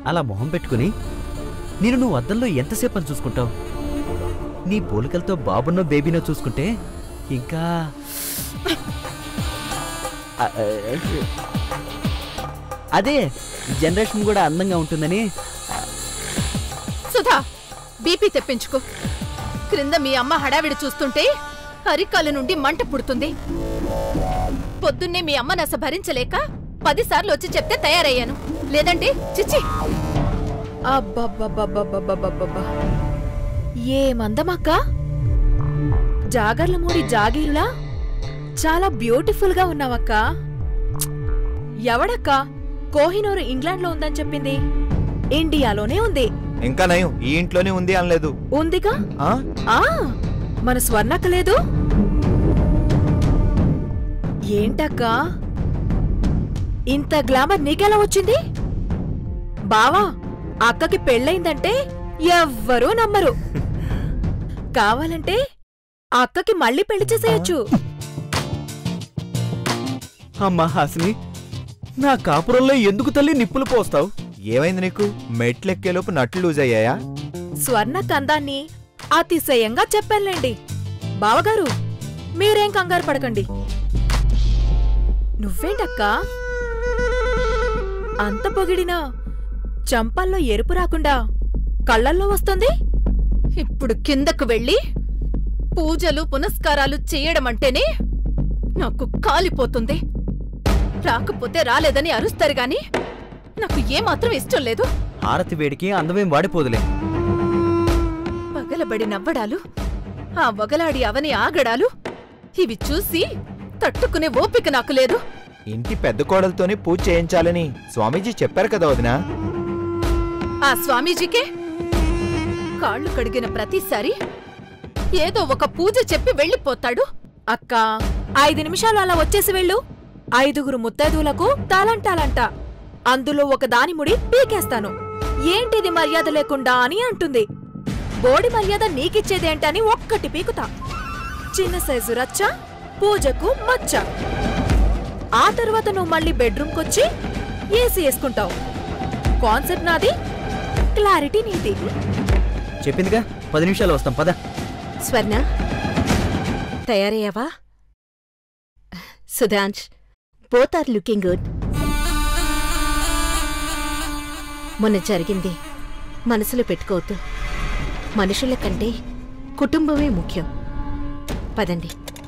అలా మొహం పెట్టుకుని నేను నువ్వు అద్దంలో ఎంతసేపు అని చూసుకుంటావు? నీ పోలికలతో బాబునో బేబీనో చూసుకుంటే ఇంకా అదే జనరేషన్ కూడా అందంగా ఉంటుందని. సుధా, బీపీ తెప్పించుకో. క్రింద మీ అమ్మ హడావిడి చూస్తుంటే అరికాల నుండి మంట పుడుతుంది. పొద్దున్నే మీ అమ్మ నస భరించలేక 10 సార్లు వచ్చి చెప్తే తయారయ్యాను, లేదంటే చిచ్చి. అబ్బబ్బబ్బబ్బబ్బబ్బబ్బబ్బా, ఏమందమక్క! జాగర్లమూడి జాగీరులా చాలా బ్యూటిఫుల్ గా ఉన్నావక్క. ఎవడక్క కోహినూరు ఇంగ్లాండ్ లో ఉందని చెప్పింది? ఇండియాలోనే ఉంది. ఇంకా నయం, ఈ ఇంట్లోనే ఉంది అనలేదు. ఉందిగా. మన స్వర్ణక్క లేదు. ఏంటక్క ఇంత గ్లామర్ నీకెలా వచ్చింది? బావా, అక్కకి పెళ్ళయిందంటే ఎవ్వరూ నమ్మరు. కావాలంటే అక్కకి మళ్ళీ పెళ్లి చేసేయచ్చు. అమ్మా హాసిని, నా కాపురంలో ఎందుకు తల్లి నిప్పులు పోస్తావు? ఏమైంది నీకు? మెట్లెక్కేలోపు నట్లు లూజ్ అయ్యాయా? స్వర్ణ కందాన్ని అతిశయంగా చెప్పానులేండి. బావగారు, మీరేం కంగారు పడకండి. నువ్వేంటక్కా అంత పొగిడినా చంపల్లో ఎరుపు రాకుండా కళ్ళల్లో వస్తుంది? ఇప్పుడు కిందకు వెళ్ళి పూజలు పునస్కారాలు చేయడమంటేనే నాకు కాలిపోతుంది. రాకపోతే రాలేదని అరుస్తారు గాని నాకు ఏమాత్రం ఇష్టం లేదు. హారతి వేడికి అందమేం వాడిపోదులే. పగలబడి నవ్వడాలు, ఆ వగలాడి అవని ఆగడాలు, ఇవి చూసి తట్టుకునే ఓపిక నాకు లేదు. ఇంటి పెద్ద కోడలతోనే పూజ చేయించాలని స్వామీజీ చెప్పారు కదా వదినా. ఆ స్వామీజీకే కాళ్ళు కడిగిన ప్రతిసారి ఏదో ఒక పూజ చెప్పి వెళ్ళిపోతాడు. అక్క, 5 నిమిషాలు అలా వచ్చేసి వెళ్ళు. 5గురు ముత్తైదువులకు తాలంటాలంట. అందులో ఒక దాని ముడి పీకేస్తాను. ఏంటిది మర్యాద లేకుండా అని అంటుంది. బోడి మర్యాద నీకిచ్చేదేంటని ఒక్కటి పీకుతా. చిన్న సైజు రచ్చ, పూజకు మచ్చ. ఆ తర్వాత నువ్వు మళ్ళీ బెడ్రూమ్కొచ్చి ఏసీ వేసుకుంటావు. కాన్సెప్ట్ నాది, క్లారిటీ నీది. చెప్పిందిగా 10 నిమిషాలు వస్తాం, పద. స్వర్ణ, తయారయ్యావా? Sudhansh, both are looking good. మొన్న జరిగింది మనసులో పెట్టుకోవద్దు. మనుషుల కంటే కుటుంబమే ముఖ్యం. పదండి.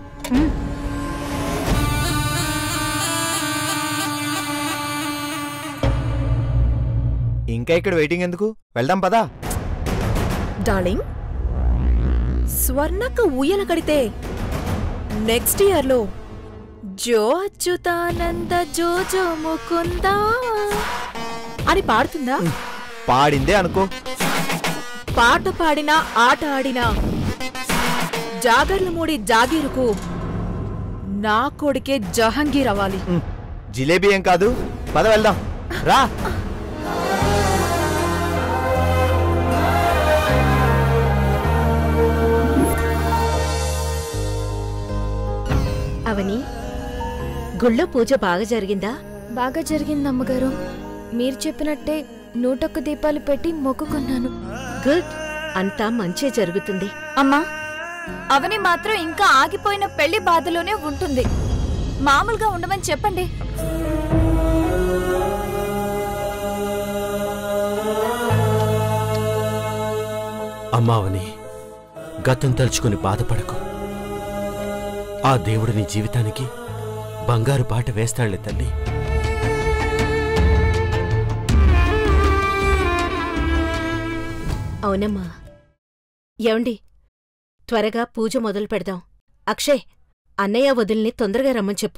ఇంకా ఇక్కడ వెయిటింగ్ ఎందుకు? వెళ్దాం పదా. డార్లింగ్, స్వర్ణక్క ఊయల కడితే నెక్స్ట్ ఇయర్లో జో అచ్యుతానంద జో జో ముకుందా అని పాడుతుందా? పాడిందే అనుకో. పాట పాడినా ఆట ఆడినా జాగర్లమూడి జాగీరుకు నా కొడుకే జహంగీర్ అవ్వాలి. జిలేబీ ఏం కాదు, పద వెళ్దాం రా. అవని, గుళ్ళో పూజ బాగా జరిగిందా? బాగా జరిగింది అమ్మగారు. మీరు చెప్పినట్టే 101 దీపాలు పెట్టి మొక్కుకున్నాను. గుడ్, అంతా మంచే జరుగుతుంది. అమ్మా, అవని మాత్రం ఇంకా ఆగిపోయిన పెళ్లి బాధలోనే ఉంటుంది. మామూలుగా ఉండమని చెప్పండి. అమ్మావని, గతం తలుచుకుని బాధపడకు. ఆ దేవుడు నీ జీవితానికి బంగారు బాట వేస్తాళ్లే తల్లి. అవునమ్మా. ఏమండి, త్వరగా పూజ మొదలు పెడదాం. అక్షయ్, అన్నయ్య వదిల్ని తొందరగా రమ్మని చెప్పు.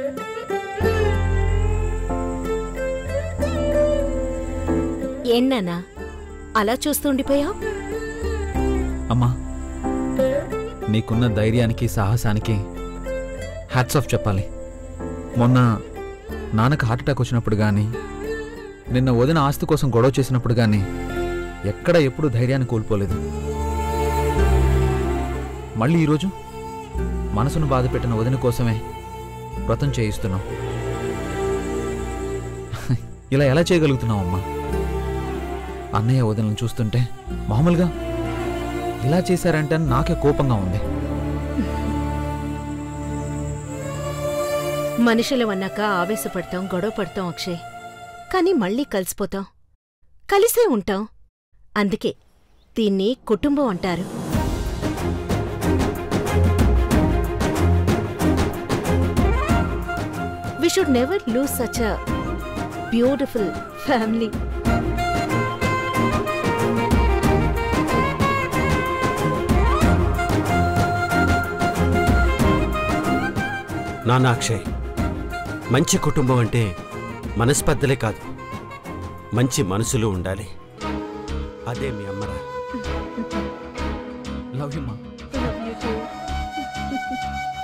ఏన్నానా అలా చూస్తుండిపోయావు? అమ్మా, నీకున్న ధైర్యానికి సాహసానికి హ్యాట్స్ ఆఫ్ చెప్పాలి. మొన్న నాన్నకు హార్ట్అటాక్ వచ్చినప్పుడు గానీ, నిన్న వదిన ఆస్తి కోసం గొడవ చేసినప్పుడు గానీ ఎక్కడ ఎప్పుడు ధైర్యాన్ని కోల్పోలేదు. మళ్ళీ ఈరోజు మనసును బాధపెట్టిన వదిన కోసమే వ్రతం చేయిస్తున్నాం. ఇలా ఎలా చేయగలుగుతున్నావు అమ్మా? అన్నయ్య వదినలను చూస్తుంటే మామూలుగా ఇలా చేశారంటే నాకే కోపంగా ఉంది. మనుషులం అన్నాక ఆవేశపడతాం, గొడవ పడతాం అక్షయ్. కానీ మళ్ళీ కలిసిపోతాం, కలిసే ఉంటాం. అందుకే దీన్ని కుటుంబం అంటారు. We should never lose such a beautiful family. నాన్న అక్షయ్, మంచి కుటుంబం అంటే మనస్పర్ధలే కాదు, మంచి మనసులు ఉండాలి. అదే మీ అమ్మరా. లవ్ యూ మా.